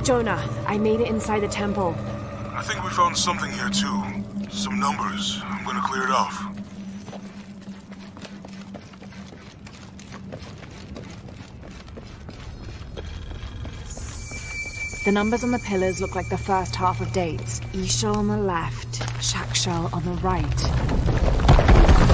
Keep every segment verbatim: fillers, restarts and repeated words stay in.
Jonah, I made it inside the temple. I think we found something here too. Some numbers. I'm gonna clear it off. The numbers on the pillars look like the first half of dates. Ishal on the left, Shakshal on the right.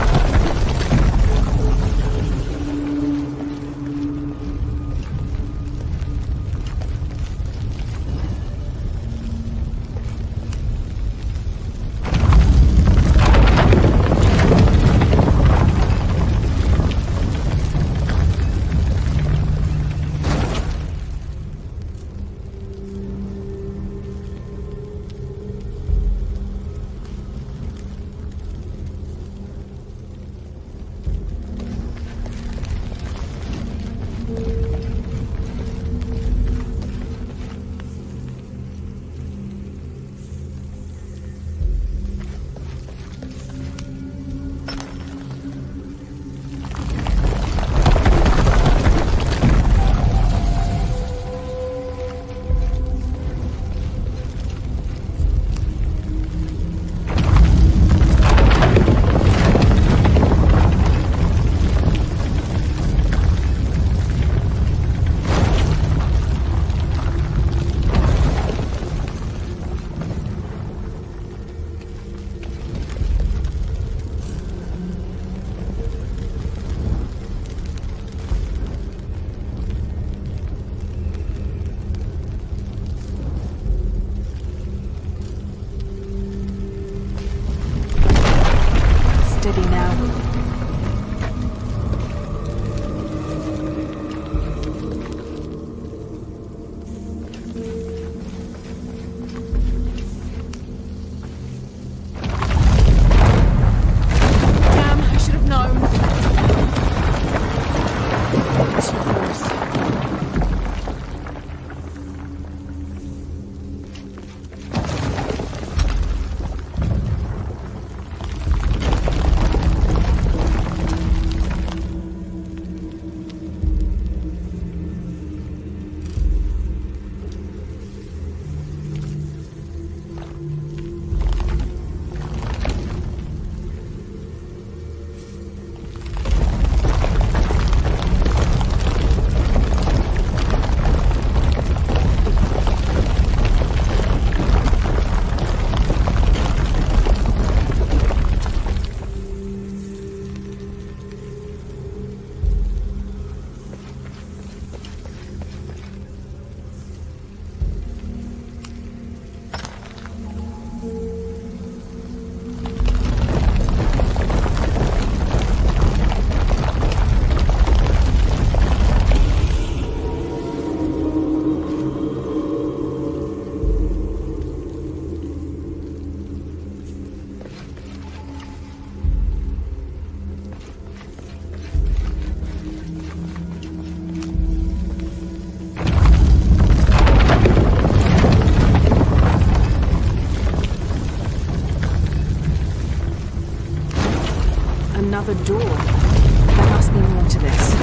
Another door. There must be more to this.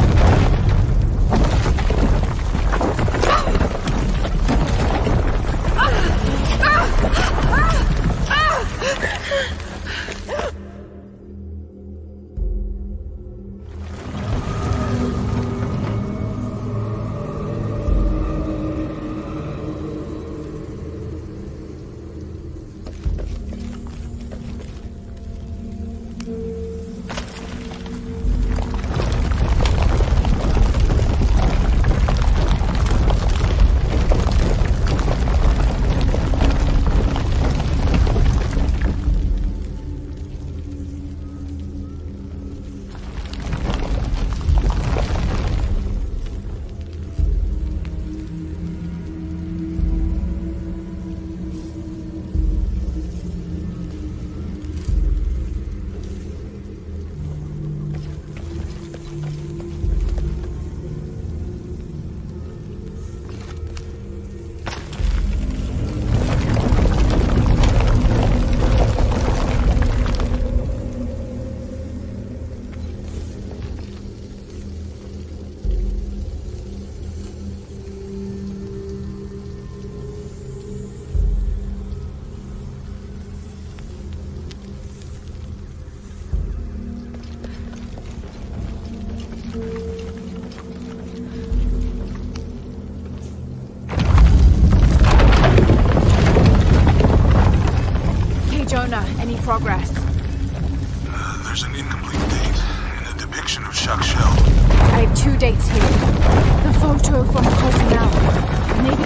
progress? Uh, there's an incomplete date and a depiction of Chak Shel. I have two dates here. The photo from Cozumel. Maybe...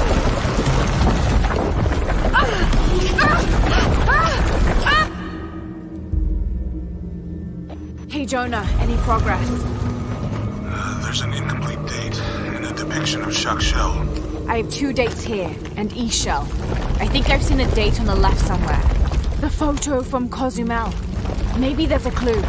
Hey Jonah, any progress? Uh, there's an incomplete date and a depiction of Chak Shel. I have two dates here, and Ishel. I think I've seen a date on the left somewhere. The photo from Cozumel. Maybe there's a clue.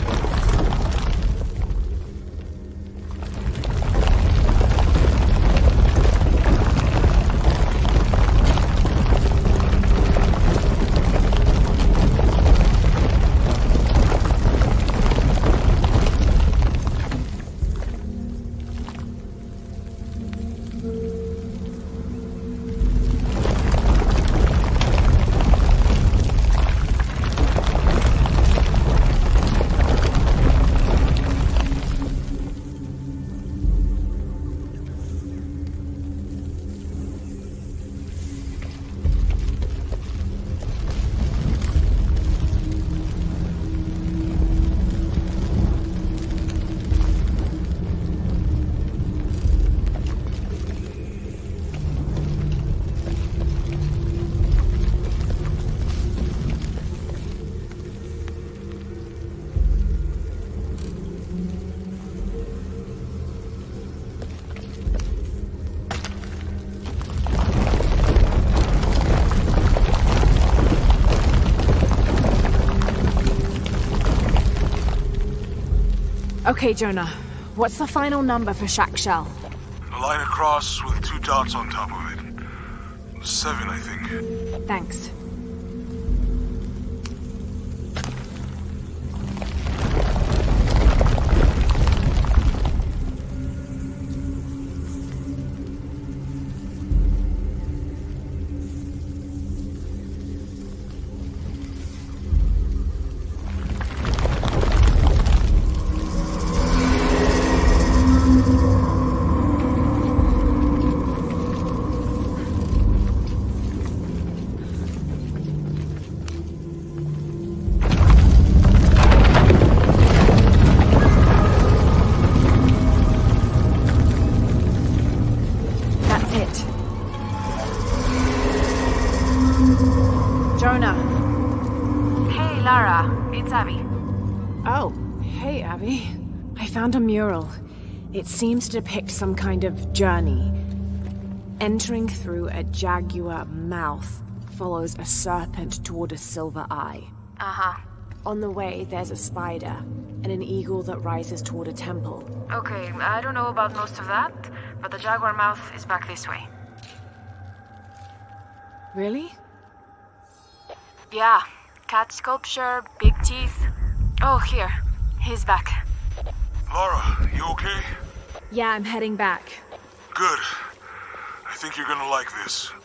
Okay, Jonah. What's the final number for Chak Shel? A line across with two dots on top of it. Seven, I think. Thanks. Jonah. Hey, Lara. It's Abby. Oh, hey, Abby. I found a mural. It seems to depict some kind of journey. Entering through a jaguar mouth follows a serpent toward a silver eye. Uh-huh. On the way, there's a spider and an eagle that rises toward a temple. Okay, I don't know about most of that, but the jaguar mouth is back this way. Really? Yeah. Cat sculpture, big teeth. Oh, here. He's back. Lara, you okay? Yeah, I'm heading back. Good. I think you're gonna like this.